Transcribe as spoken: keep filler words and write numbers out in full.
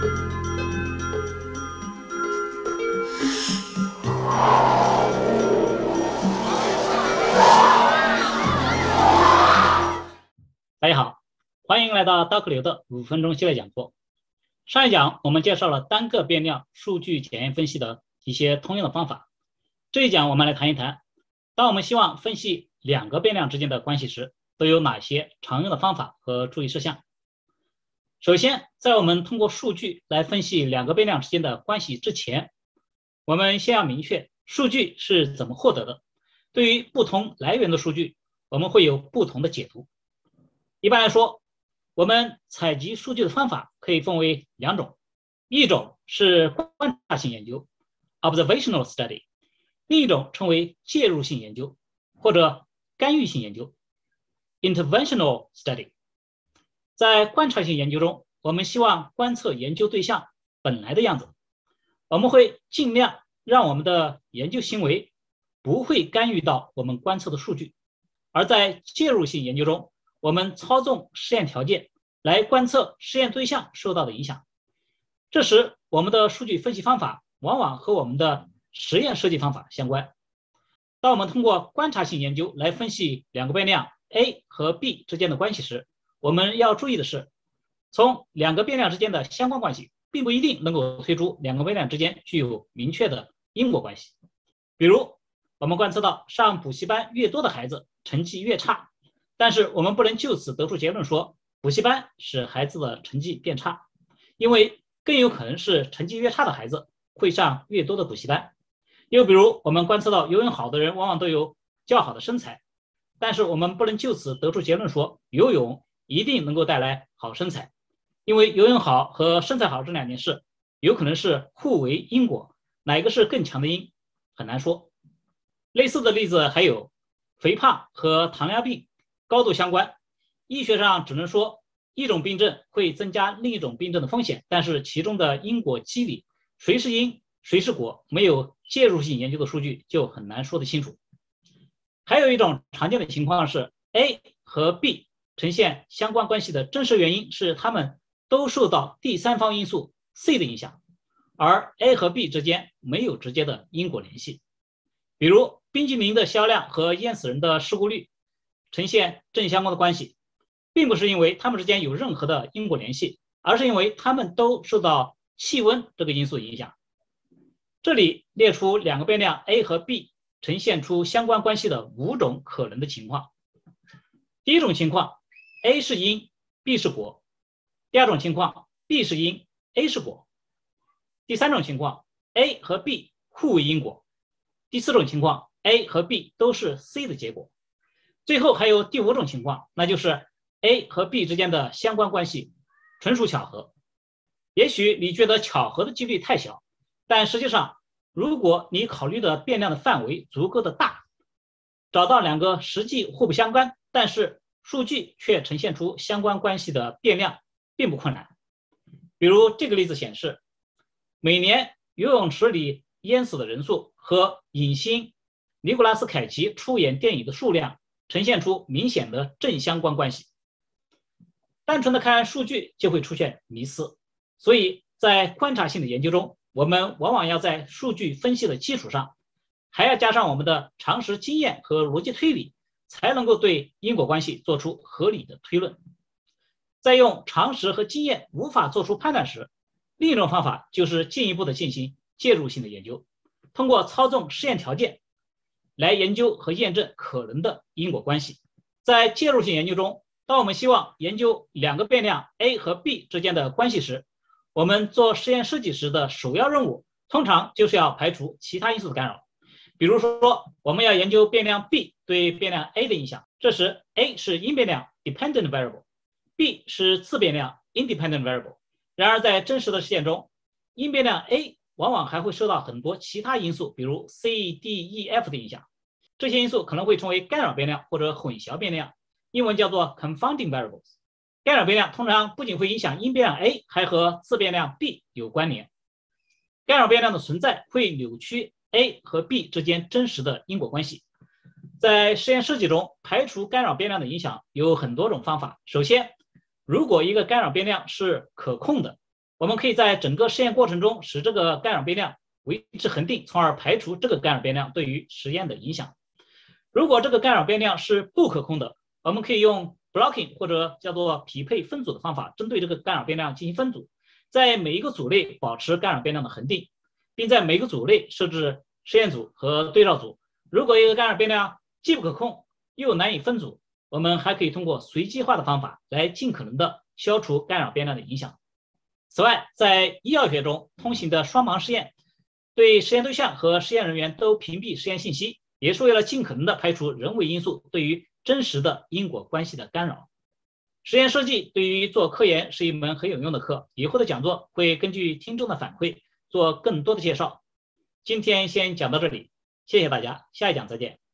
大家好，欢迎来到刀客流的五分钟系列讲座。上一讲我们介绍了单个变量数据检验分析的一些通用的方法。这一讲我们来谈一谈，当我们希望分析两个变量之间的关系时，都有哪些常用的方法和注意事项。首先，在我们通过数据来分析两个变量之间的关系之前，我们先要明确数据是怎么获得的。对于不同来源的数据，我们会有不同的解读。一般来说，我们采集数据的方法可以分为两种，一种是观察性研究 observational study， 另一种称为介入性研究或者干预性研究 interventional study。 在观察性研究中，我们希望观测研究对象本来的样子，我们会尽量让我们的研究行为不会干预到我们观测的数据。而在介入性研究中，我们操纵实验条件来观测实验对象受到的影响，这时我们的数据分析方法往往和我们的实验设计方法相关。当我们通过观察性研究来分析两个变量 A 和 B 之间的关系时，我们要注意的是，从两个变量之间的相关关系并不一定能够推出两个变量之间具有明确的因果关系。比如我们观测到上补习班越多的孩子成绩越差，但是我们不能就此得出结论说补习班使孩子的成绩变差，因为更有可能是成绩越差的孩子会上越多的补习班。又比如我们观测到游泳好的人往往都有较好的身材，但是我们不能就此得出结论说游泳一定能够带来好身材，因为游泳好和身材好这两件事有可能是互为因果，哪一个是更强的因很难说。类似的例子还有肥胖和糖尿病高度相关，医学上只能说一种病症会增加另一种病症的风险，但是其中的因果机理，谁是因谁是果，没有介入性研究的数据就很难说得清楚。还有一种常见的情况是 A 和 B 呈现相关关系的真实原因是它们都受到第三方因素 C 的影响，而 A 和 B 之间没有直接的因果联系。比如冰激凌的销量和淹死人的事故率呈现正相关的关系，并不是因为它们之间有任何的因果联系，而是因为它们都受到气温这个因素影响。这里列出两个变量 A 和 B 呈现出相关关系的五种可能的情况。第一种情况 A 是因 B 是果。第二种情况 B 是因 A 是果。第三种情况 A 和 B 互为因果。第四种情况 A 和 B 都是 C 的结果。最后还有第五种情况，那就是 A 和 B 之间的相关关系纯属巧合。也许你觉得巧合的几率太小，但实际上如果你考虑的变量的范围足够的大，找到两个实际互不相干但是数据却呈现出相关关系的变量并不困难。比如这个例子显示，每年游泳池里淹死的人数和影星尼古拉斯凯奇出演电影的数量呈现出明显的正相关关系。单纯的看数据就会出现迷思，所以在观察性的研究中，我们往往要在数据分析的基础上，还要加上我们的常识经验和逻辑推理，才能够对因果关系做出合理的推论。在用常识和经验无法做出判断时，另一种方法就是进一步的进行介入性的研究，通过操纵实验条件来研究和验证可能的因果关系。在介入性研究中，当我们希望研究两个变量 A 和 B 之间的关系时，我们做实验设计时的首要任务通常就是要排除其他因素的干扰。比如说我们要研究变量 B 对变量 A 的影响，这时 A 是因变量 dependent variable， B 是次变量 independent variable。 然而在真实的实验中，因变量 A 往往还会受到很多其他因素，比如 C、D、E、F 的影响。这些因素可能会成为干扰变量或者混淆变量，英文叫做 confounding variables。 干扰变量通常不仅会影响因变量 A， 还和次变量 B 有关联。干扰变量的存在会扭曲 A 和 B 之间真实的因果关系。在实验设计中，排除干扰变量的影响有很多种方法。首先，如果一个干扰变量是可控的， 我们可以在整个实验过程中使这个干扰变量维持恒定，从而排除这个干扰变量对于实验的影响。如果这个干扰变量是不可控的，我们可以用 blocking 或者叫做匹配分组的方法，针对这个干扰变量进行分组，在每一个组内保持干扰变量的恒定，并在每个组内设置实验组和对照组。如果一个干扰变量既不可控又难以分组，我们还可以通过随机化的方法来尽可能的消除干扰变量的影响。此外，在医药学中，通行的双盲试验对实验对象和实验人员都屏蔽实验信息，也是为了尽可能的排除人为因素对于真实的因果关系的干扰。实验设计对于做科研是一门很有用的课，以后的讲座会根据听众的反馈做更多的介绍。今天先讲到这里，谢谢大家，下一讲再见。